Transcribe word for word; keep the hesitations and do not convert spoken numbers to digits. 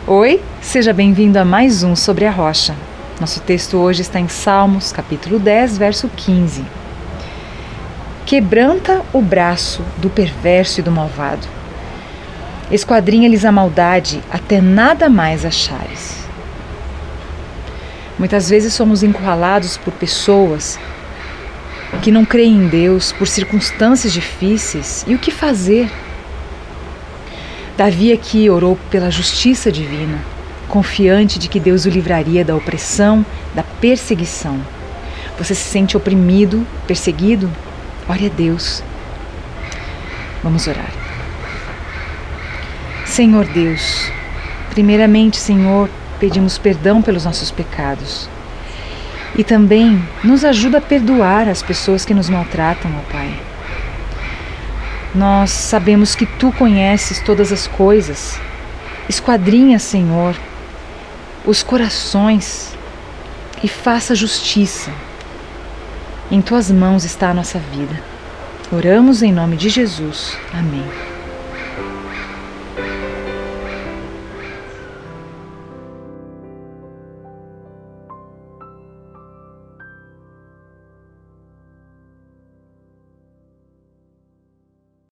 Oi, seja bem-vindo a mais um Sobre a Rocha. Nosso texto hoje está em Salmos, capítulo dez, verso quinze. Quebranta o braço do perverso e do malvado. Esquadrinha-lhes a maldade até nada mais achares. Muitas vezes somos encurralados por pessoas que não creem em Deus, por circunstâncias difíceis. E o que fazer? Davi aqui orou pela justiça divina, confiante de que Deus o livraria da opressão, da perseguição. Você se sente oprimido, perseguido? Ore a Deus. Vamos orar. Senhor Deus, primeiramente, Senhor, pedimos perdão pelos nossos pecados. E também nos ajuda a perdoar as pessoas que nos maltratam, ó Pai. Nós sabemos que Tu conheces todas as coisas. Esquadrinha, Senhor, os corações e faça justiça. Em Tuas mãos está a nossa vida. Oramos em nome de Jesus. Amém.